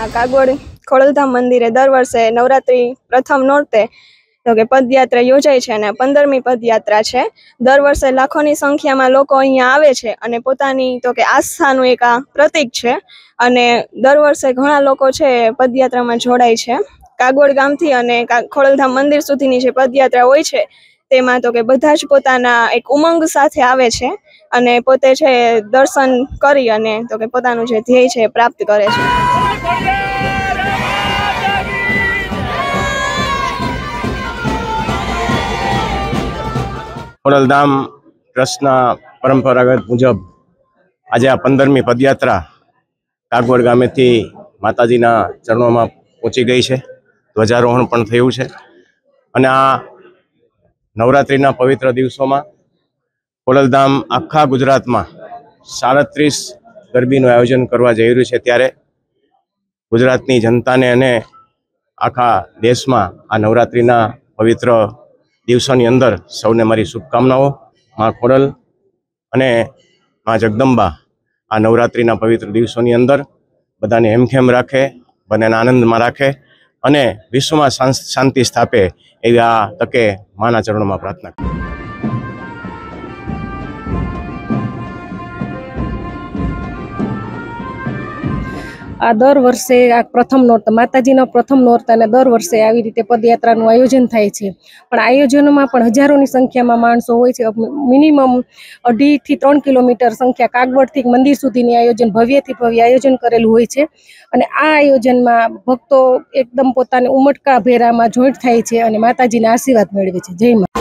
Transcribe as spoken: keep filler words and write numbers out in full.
કાગવડ ખોડલધામ મંદિરે દર વર્ષે નવરાત્રી પ્રથમ નોરતે તો કે પદયાત્રા યોજાય છે અને પંદરમી પદયાત્રા છે। દર વર્ષે લાખોની સંખ્યામાં લોકો અહીંયા આવે છે અને પોતાની તો કે આસ્થાનું એક આ પ્રતીક છે અને દર વર્ષે ઘણા લોકો છે પદયાત્રામાં જોડાય છે। કાગવડ ગામથી અને ખોડલધામ મંદિર સુધીની જે પદયાત્રા હોય છે તેમાં તો કે બધા જ પોતાના એક ઉમંગ સાથે આવે છે અને પોતે છે દર્શન કરી અને તો કે પોતાનું જે ધ્યેય છે પ્રાપ્ત કરે છે। ખોડલધામ ટ્રસ્ટના પરંપરાગત મુજબ આજે આ પંદરમી પદયાત્રા કાગવડ ગામેથી માતાજીના ચરણોમાં પહોંચી ગઈ છે। ધ્વજારોહણ પણ થયું છે અને આ નવરાત્રિના પવિત્ર દિવસોમાં ખોડલધામ આખા ગુજરાતમાં સાડત્રીસ ગરબીનું આયોજન કરવા જઈ રહ્યું છે। ત્યારે ગુજરાતની જનતાને અને આખા દેશમાં આ નવરાત્રિના પવિત્ર દિવસોની અંદર સૌને મારી શુભકામનાઓ। માં ખોડલ અને માં જગદંબા આ નવરાત્રિના પવિત્ર દિવસોની અંદર બધાને હેમખેમ રાખે, બધાને આનંદમાં રાખે અને વિશ્વમાં શાંતિ સ્થાપે એવી આ તકે માના ચરણોમાં પ્રાર્થના કરું। આ દર વર્ષે આ પ્રથમ નોરતા માતાજીના પ્રથમ નોરતાને દર વર્ષે આવી રીતે પદયાત્રાનું આયોજન થાય છે, પણ આયોજનોમાં પણ હજારોની સંખ્યામાં માણસો હોય છે। મિનિમમ અઢીથી ત્રણ કિલોમીટર સંખ્યા કાગવડથી મંદિર સુધીની આયોજન ભવ્યથી ભવ્ય આયોજન કરેલું હોય છે અને આ આયોજનમાં ભક્તો એકદમ પોતાની ઉમટકા ભેરામાં જોઈન્ટ થાય છે અને માતાજીના આશીર્વાદ મેળવે છે। જય મા।